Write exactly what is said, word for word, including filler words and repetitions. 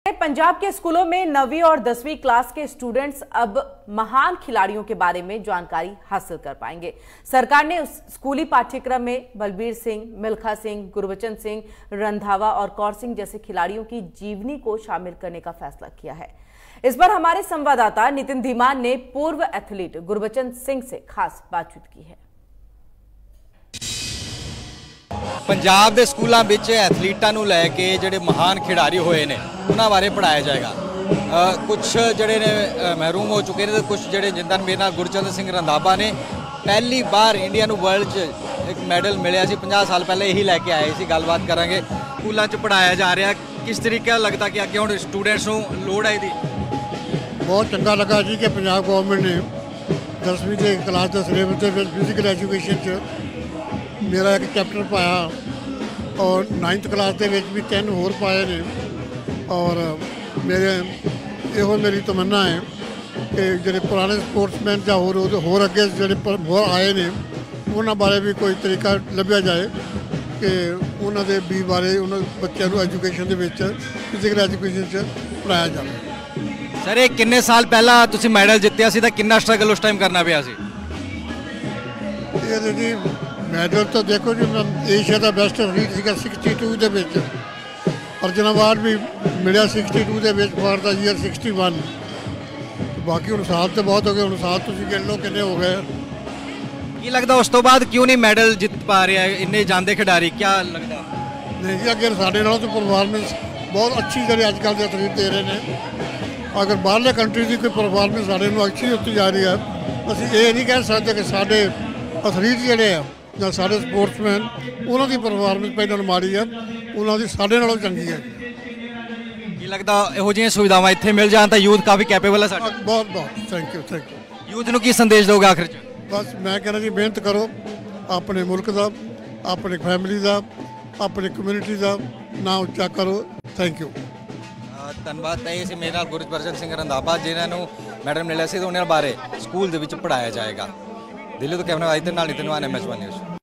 पंजाब के स्कूलों में नवीं और दसवीं क्लास के स्टूडेंट्स अब महान खिलाड़ियों के बारे में जानकारी हासिल कर पाएंगे। सरकार ने स्कूली पाठ्यक्रम में बलबीर सिंह, मिल्खा सिंह, गुरबचन सिंह, रंधावा और कौर सिंह जैसे खिलाड़ियों की जीवनी को शामिल करने का फैसला किया है। इस पर हमारे संवाददाता नितिन धीमान ने पूर्व एथलीट गुरबचन सिंह से खास बातचीत की है। पंजाब के स्कूलों में एथलीटा नूं लैके जिहड़े महान खिडारी होए ने उन्हां बारे पढ़ाया जाएगा। आ, कुछ जिहड़े ने महरूम हो चुके हैं, कुछ जिहड़े जिन्हां मेरे नाल गुरचंद सिंह रंधावा ने पहली बार इंडिया नूं वर्ल्ड च एक मैडल मिलिया सी, पचास साल पहले यही लैके आए सी। गलबात करांगे, स्कूलों च पढ़ाया जा रहा, किस तरीके लगता कि अगे हुण स्टूडेंट्स नूं लोड़ है इहदी? बहुत चंगा लगा जी कि पंजाब गवर्नमेंट ने दसवीं के क्लास के सिलेबस के फिजिकल एजुकेशन च मेरा एक चैप्टर पाया और नाइन्थ क्लास के भी तीन होर पाए ने। और मेरे यो मेरी तमन्ना है कि जो पुराने स्पोर्ट्समैन या होर होर अगे जो होर आए ने उन्होंने बारे भी कोई तरीका लभ्या जाए कि उन्होंने भी बारे उन्होंने बच्चों को एजुकेशन के फिजिकल एजुकेशन च पढ़ाया जाए। सर, ये किन्ने साल पहला तुसी मैडल जितया सी तां किन्ना स्ट्रगल उस टाइम करना पिया सी? ये जी मैडल तो देखो जी मैं एशिया का बेस्ट एथलीट सीगा सिक्सटी टू के विच, अर्जुन अवार्ड भी मिलिया सिक्सटी टू के विच for the year sixty one. बाकी हुण साल तो बहुत हो गए, हुण साल तुसीं गिन लो किन्ने हो गए। की लगता उस तो बाद क्यों नहीं मैडल जित पा रहे हैं इन्ने जांदे खिडारी? क्या लगता नहीं जी, अगे साडे नालों तो परफॉर्मेंस बहुत अच्छी जी अजकल के एथलीट दे रहे हैं। अगर बाहरले कंट्री की कोई परफॉर्मेंस साडे नूं अच्छी होती जा रही है, असीं ये नहीं कह सकते कि साडे एथलीट जिहड़े आ ਜਾਂ ਸਾਡੇ ਸਪੋਰਟਸਮੈਨ ਉਹਨਾਂ ਦੀ ਪਰਫਾਰਮੈਂਸ ਪਹਿਲਾਂ ਨਾਲੋਂ ਮਾੜੀ ਹੈ, ਉਹਨਾਂ ਦੀ ਸਾਡੇ ਨਾਲੋਂ ਚੰਗੀ ਹੈ। ਕੀ ਲੱਗਦਾ ਇਹੋ ਜਿਹੀਆਂ ਸੁਵਿਧਾਵਾਂ ਇੱਥੇ ਮਿਲ ਜਾਣ ਤਾਂ ਯੂਥ ਕਾਫੀ ਕੈਪੇਬਲ ਹੈ ਸਾਡਾ? ਬਹੁਤ ਬਹੁਤ thank you thank you. Youth ਨੂੰ ਕੀ ਸੰਦੇਸ਼ ਦਿਓਗੇ ਆਖਿਰ 'ਚ? ਬਸ ਮੈਂ ਕਹਿੰਦਾ ਜੀ ਮਿਹਨਤ ਕਰੋ, ਆਪਣੇ ਮੁਲਕ ਦਾ, ਆਪਣੀ ਫੈਮਿਲੀ ਦਾ, ਆਪਣੀ ਕਮਿਊਨਿਟੀ ਦਾ ਨਾਂ ਉੱਚਾ ਕਰੋ। Thank you. ਧੰਨਵਾਦ। ਤਾਂ ਇਹ ਸੀ ਮੇਰੇ ਨਾਲ ਗੁਰਬਚਨ ਸਿੰਘ ਰੰਧਾਵਾ ਜਿਨ੍ਹਾਂ ਨੂੰ ਮੈਡਲ ਮਿਲਿਆ ਸੀ ਤੇ ਉਹਨਾਂ ਬਾਰੇ ਸਕੂਲ ਦੇ ਵਿੱਚ ਪੜਾਇਆ ਜਾਏਗਾ। ਦਿੱਲੀ ਤੋਂ ਕੈਮਰਾ ਆਈ ਤੇ ਨਾਲ Nitin Wan, M H one news.